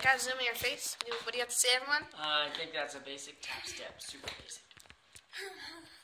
gotta zoom in your face. What do you have to say, everyone? I think that's a basic tap step. Super basic.